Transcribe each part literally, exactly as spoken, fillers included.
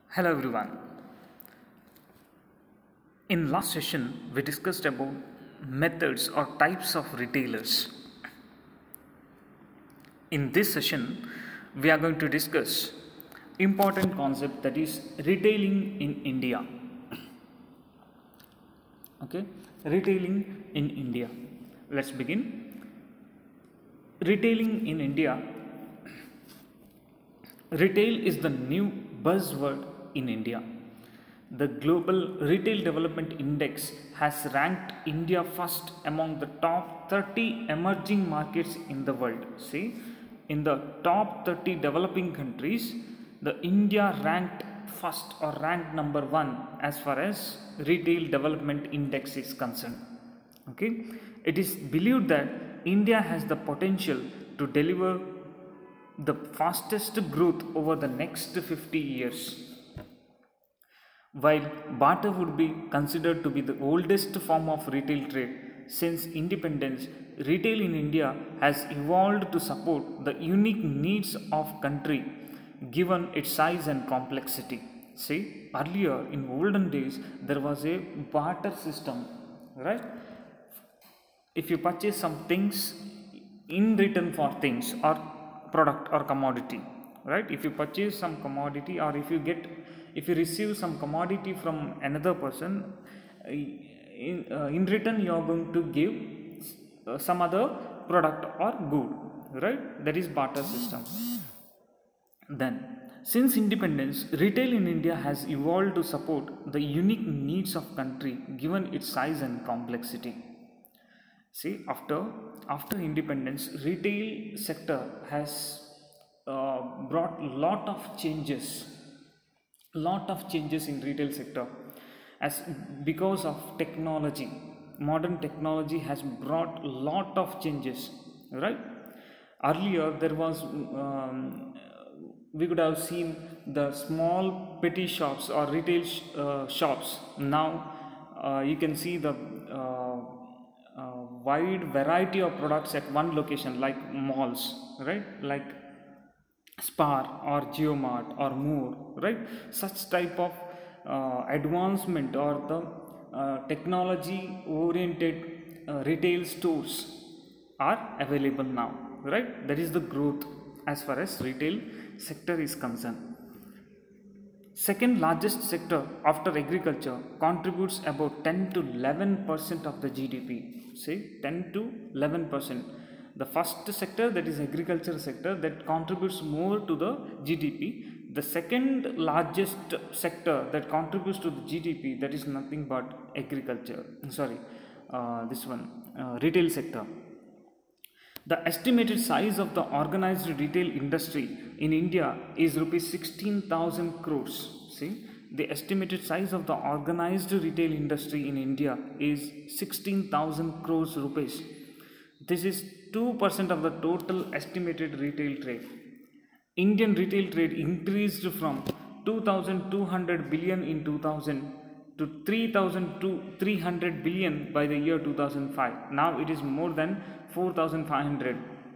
Hello everyone. In last session, we discussed about methods or types of retailers. In this session, we are going to discuss important concept, that is retailing in India. Okay, retailing in India. Let's begin. Retailing in India. Retail is the new buzzword in India. The Global Retail Development Index has ranked India first among the top thirty emerging markets in the world. See, in the top thirty developing countries, the India ranked first or ranked number one as far as Retail Development Index is concerned. Okay, it is believed that India has the potential to deliver the fastest growth over the next fifty years. While barter would be considered to be the oldest form of retail trade since independence, retail in India has evolved to support the unique needs of country given its size and complexity. See, earlier in olden days there was a barter system, right? If you purchase some things in return for things or product or commodity, right? If you purchase some commodity, or if you get if you receive some commodity from another person, in, uh, in return you are going to give uh, some other product or good, right? That is barter system. Then, since independence, retail in India has evolved to support the unique needs of country given its size and complexity. See, after after independence, retail sector has uh, brought lot of changes lot of changes in retail sector, as because of technology. Modern technology has brought lot of changes, right? Earlier there was um, we could have seen the small petty shops or retail sh uh, shops. Now uh, you can see the uh, uh, wide variety of products at one location, like malls, right? Like Spar or Geomart or more, right? Such type of uh, advancement or the uh, technology oriented uh, retail stores are available now, right? That is the growth as far as retail sector is concerned. Second largest sector after agriculture contributes about ten to eleven percent of the G D P. See, ten to eleven percent. The first sector, that is agriculture sector, that contributes more to the G D P. The second largest sector that contributes to the G D P, that is nothing but agriculture. Sorry, uh, this one, uh, retail sector. The estimated size of the organized retail industry in India is rupees sixteen thousand crores. See, the estimated size of the organized retail industry in India is sixteen thousand crores rupees. This is two percent of the total estimated retail trade. Indian retail trade increased from two thousand two hundred billion in two thousand to three thousand three hundred billion by the year two thousand five. Now it is more than four thousand five hundred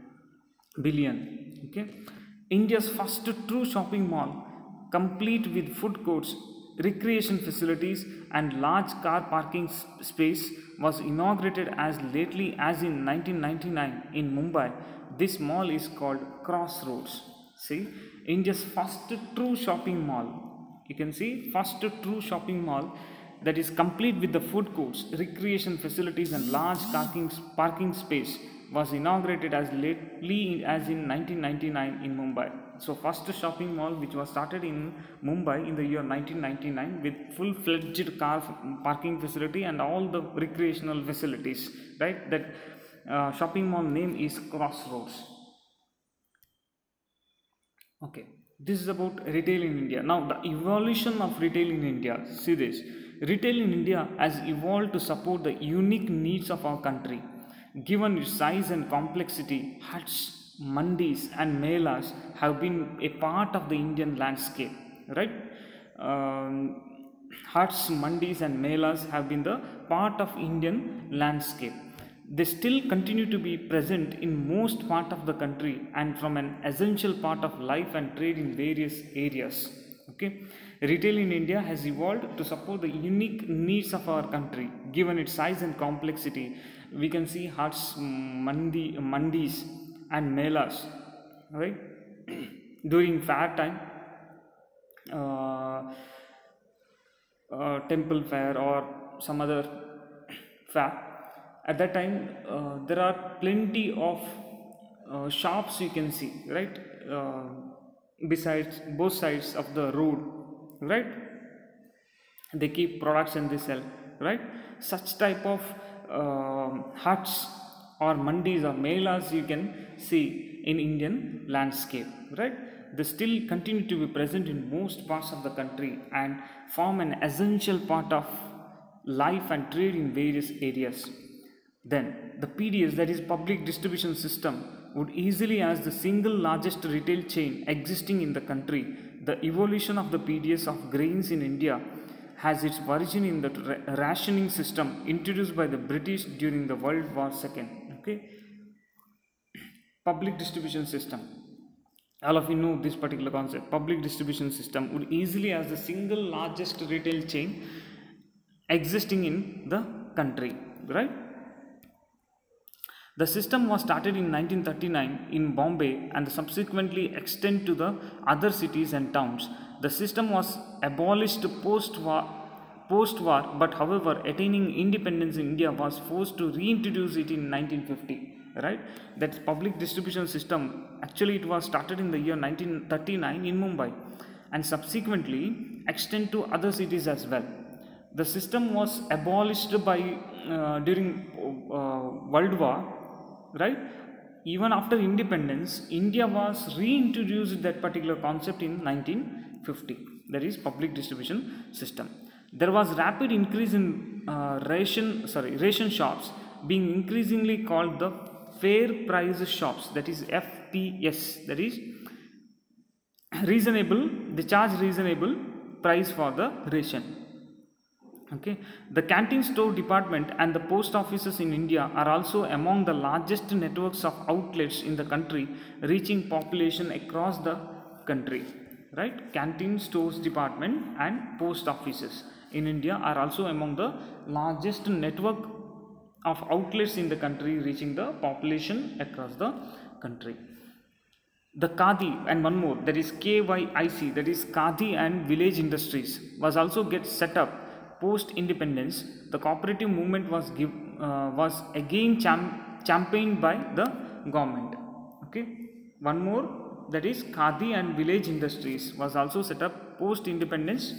billion. Okay, India's first true shopping mall, complete with food courts, recreation facilities and large car parking space, was inaugurated as lately as in nineteen ninety-nine in Mumbai. This mall is called Crossroads. See, India's first true shopping mall. You can see, first true shopping mall that is complete with the food courts, recreation facilities and large parking, parking space, was inaugurated as lately as in nineteen ninety-nine in Mumbai. So first shopping mall which was started in Mumbai in the year nineteen ninety-nine with full-fledged car parking facility and all the recreational facilities, right? That uh, shopping mall name is Crossroads. Okay, this is about retail in India. Now the evolution of retail in India. See this. Retail in India has evolved to support the unique needs of our country. Given its size and complexity, huts, mandis and melas have been a part of the Indian landscape, right? Um, huts, mandis and melas have been the part of Indian landscape. They still continue to be present in most part of the country and from an essential part of life and trade in various areas. Okay, retail in India has evolved to support the unique needs of our country. Given its size and complexity, we can see huts, mandi, mandis, and melas, right? During fair time, uh, uh, temple fair or some other fair. At that time, uh, there are plenty of uh, shops you can see, right? Uh, besides both sides of the road, right? They keep products and they sell, right? Such type of uh, huts or mandis or melas you can see in Indian landscape, right? They still continue to be present in most parts of the country and form an essential part of life and trade in various areas. Then the P D S, that is public distribution system, would easily as the single largest retail chain existing in the country. The evolution of the P D S of grains in India has its origin in the rationing system introduced by the British during the World War Two. Okay, public distribution system. All of you know this particular concept. Public distribution system would easily as the single largest retail chain existing in the country, right? The system was started in nineteen thirty-nine in Bombay and subsequently extended to the other cities and towns. The system was abolished post-war, post-war, but however, attaining independence in India was forced to reintroduce it in nineteen fifty. Right? That public distribution system, actually it was started in the year nineteen thirty-nine in Mumbai and subsequently extended to other cities as well. The system was abolished by uh, during uh, World War, right? Even after independence, India was reintroduced that particular concept in nineteen fifty. That is public distribution system. There was rapid increase in uh, ration, sorry, ration shops being increasingly called the fair price shops, that is F P S, that is reasonable, they charge reasonable price for the ration. Okay, the canteen store department and the post offices in India are also among the largest networks of outlets in the country, reaching population across the country, right? Canteen stores department and post offices in India are also among the largest network of outlets in the country, reaching the population across the country. The Khadi and one more, that is K Y I C, that is Khadi and Village Industries, was also get set up post independence. The cooperative movement was give uh, was again champ championed by the government. Okay, one more, that is Khadi and Village Industries was also set up post independence.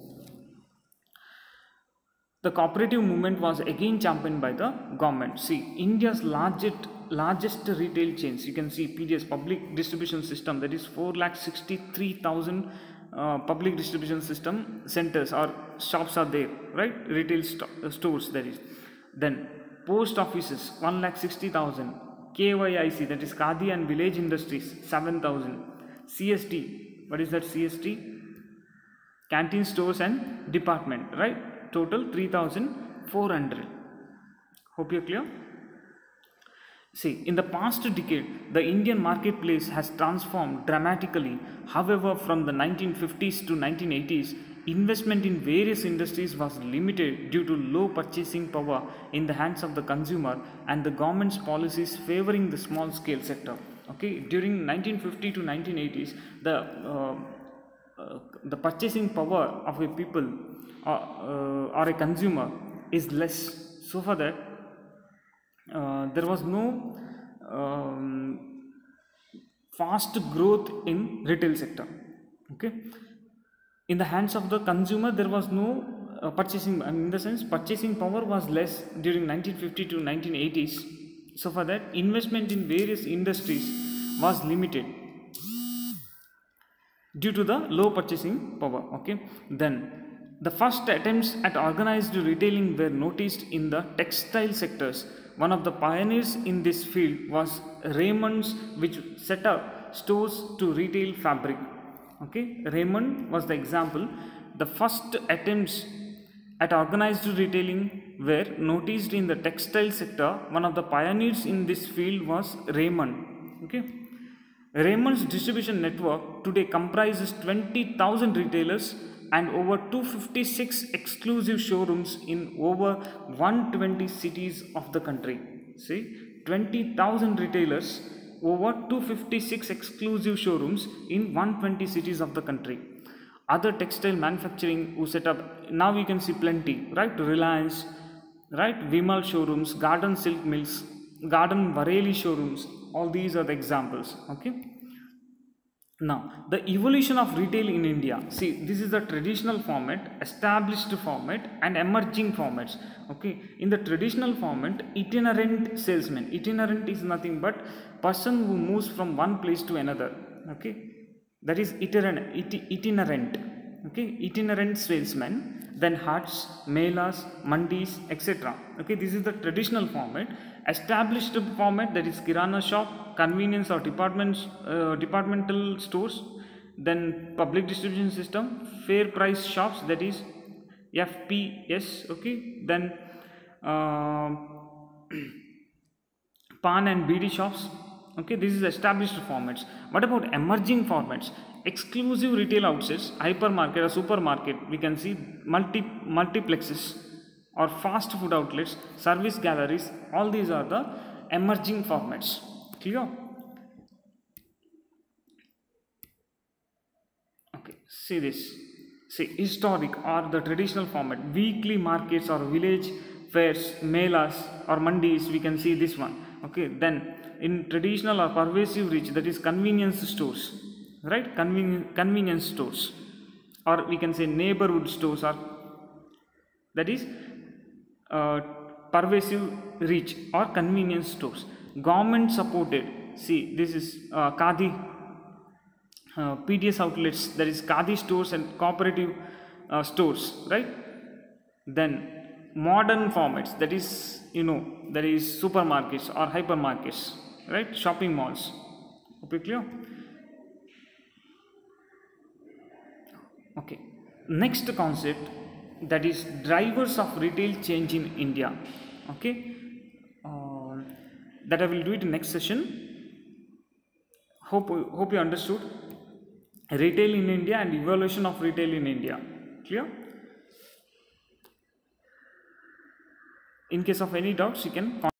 The cooperative movement was again championed by the government. See, India's largest largest retail chains, you can see P D S, public distribution system, that is four lakh sixty-three thousand uh, public distribution system centers or shops are there, right? Retail st uh, stores, that is. Then post offices, one lakh sixty thousand. K Y I C, that is Khadi and Village Industries, seven thousand. C S T, what is that C S T? Canteen stores and department, right? Total three thousand four hundred. Hope you're clear. See, in the past decade, the Indian marketplace has transformed dramatically. However, from the nineteen fifties to nineteen eighties, investment in various industries was limited due to low purchasing power in the hands of the consumer and the government's policies favoring the small scale sector. Okay, during nineteen fifty to nineteen eighties, the uh, uh, the purchasing power of a people or, uh, or a consumer is less. So for that, uh, there was no um, fast growth in retail sector. Okay, in the hands of the consumer, there was no uh, purchasing. In the sense, purchasing power was less during nineteen fifty to nineteen eighties. So for that, investment in various industries was limited due to the low purchasing power. Okay, then the first attempts at organized retailing were noticed in the textile sectors. One of the pioneers in this field was Raymond's, which set up stores to retail fabric. Okay, Raymond was the example. The first attempts at organized retailing were noticed in the textile sector. One of the pioneers in this field was Raymond. Okay, Raymond's distribution network today comprises twenty thousand retailers and over two hundred fifty-six exclusive showrooms in over one hundred twenty cities of the country. See, twenty thousand retailers, over two hundred fifty-six exclusive showrooms in one hundred twenty cities of the country. Other textile manufacturing who set up, now you can see plenty, right? Reliance, right? Vimal showrooms, Garden Silk Mills, Garden Vareli showrooms, all these are the examples. Okay. Now, the evolution of retail in India. See, this is the traditional format, established format, and emerging formats. Okay, in the traditional format, itinerant salesman. Itinerant is nothing but person who moves from one place to another. Okay, that is itinerant. Iti itinerant. Okay, itinerant salesman. Then huts, melas, mandis, et cetera. Okay, this is the traditional format. Established format, that is kirana shop, convenience or departments, uh, departmental stores. Then public distribution system, fair price shops, that is F P S. Okay, then uh, pan and B D shops. Okay, this is established formats. What about emerging formats? Exclusive retail outlets, hypermarket or supermarket, we can see multi multiplexes or fast food outlets, service galleries, all these are the emerging formats. Clear? Okay, see this. See, historic or the traditional format, weekly markets or village fairs, melas or mandis, we can see this one. Okay, then in traditional or pervasive reach, that is convenience stores, right? Conven convenience stores, or we can say neighborhood stores, or that is uh, pervasive reach or convenience stores. Government supported, see this is uh, Khadi, uh, P D S outlets, that is Khadi stores and cooperative uh, stores, right? Then modern formats, that is, you know, that is supermarkets or hypermarkets, right? Shopping malls. Okay, clear? Okay, next concept, that is drivers of retail change in India. Okay, uh, that I will do it in next session. Hope, hope you understood retail in India and evolution of retail in India. Clear? In case of any doubts, you can